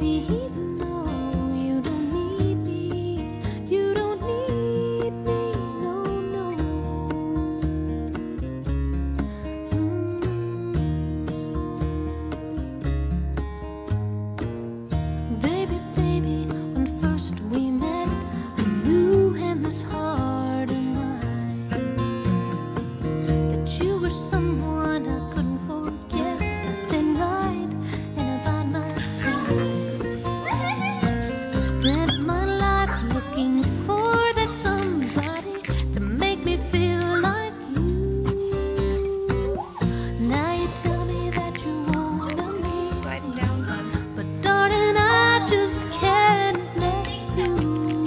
even though you don't need me, you don't need me, no, no. Baby, baby, when first we met, I knew in this heart of mine that you were someone I couldn't forget. I said right and about my time. Spent my life looking for that somebody to make me feel like you. Now you tell me that you want me, Sliding down, bud. but darling, I just can't let you.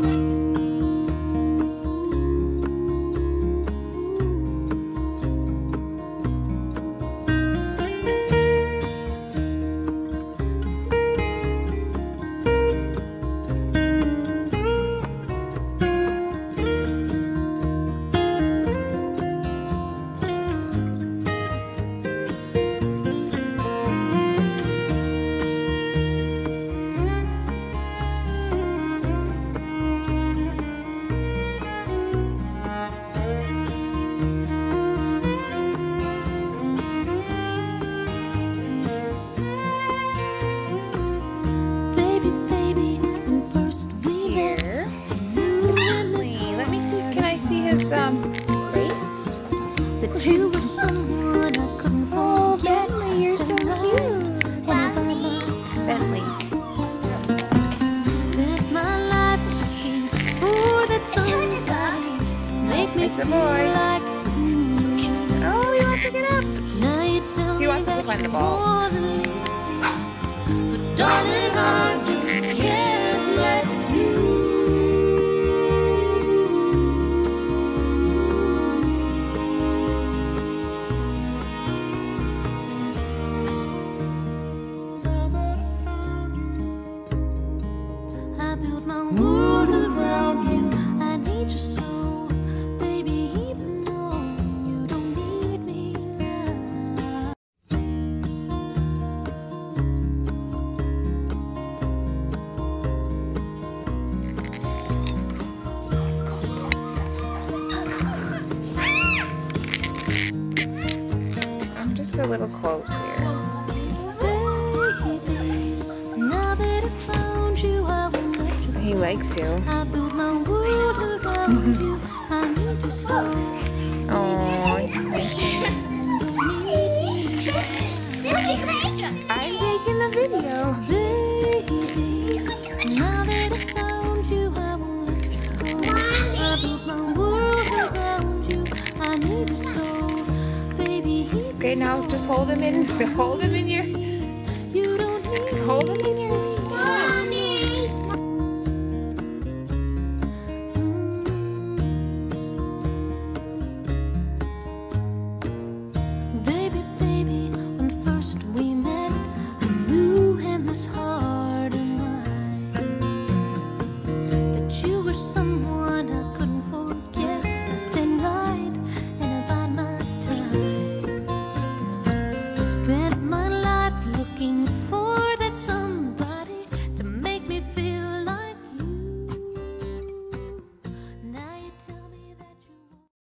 Baby, baby, when first we met, Here. knew in this Bentley. Let me see. Can I see his face? that you were someone I couldn't Oh, forget. Bentley, you're so cute. Bentley. Spent my life looking for that somebody to make me It's a feel boy. like you. Oh, he wants to get up. Now you tell He me wants to go that find the you ball. want to leave me, but darling, I just can't let you. I built my world around you. I need you so, baby, even though you don't need me now. I'm just a little close here. Baby, now that I found you, I won't let you. He likes you. I built my world around you. I need you so. Oh, I'm taking a video. Baby, now that I found you, I won't let you go. I built my world around you. I need you so, baby. Okay, now just hold him in